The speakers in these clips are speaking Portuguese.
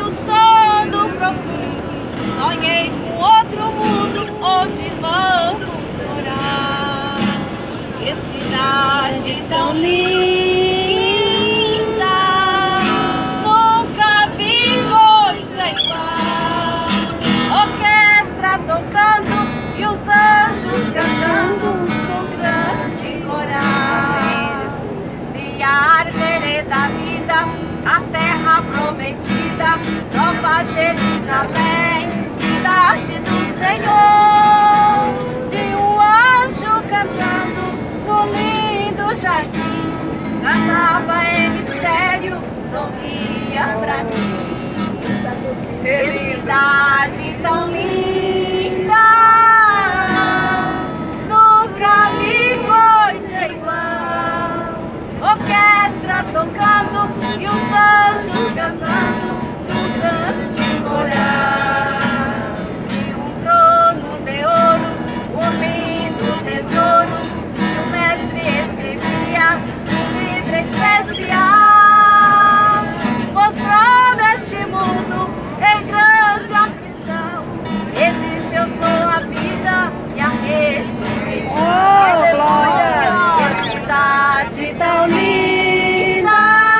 o sono profundo. Sonhei com outro mundo onde vamos morar. Que cidade tão linda, nunca vi coisa igual. Orquestra tocando e os anjos cantando no grande coral. Vi a árvore da vida, a terra prometida, Nova Jerusalém, cidade do Senhor. Vi um anjo cantando no lindo jardim, cantava em mistério, sorria pra mim. Que cidade tão linda, nunca vi coisa igual. Orquestra tocando e os anjos cantando no grande coral. Vi um trono de ouro, um lindo tesouro, e o mestre escrevia um livro especial. Mostrou-me este mundo em grande aflição e disse: eu sou a vida e a ressurreição. Que cidade tão linda,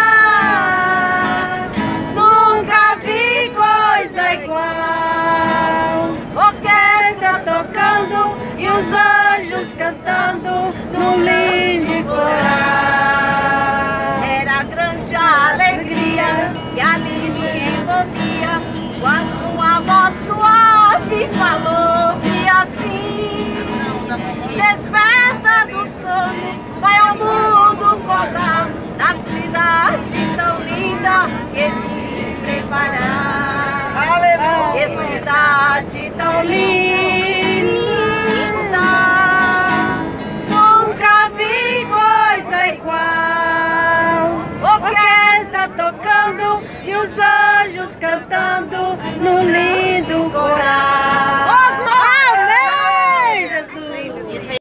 nunca vi coisa igual. Orquestra tocando e os anjos cantando no lindo coral. Era grande a alegria que ali me envolvia, quando uma voz suave falou e assim: desperta do sono, vai ao mundo contar da cidade tão linda que vim preparar. Aleluia. Que cidade tão linda, nunca vi coisa igual. Orquestra tocando e os anjos cantando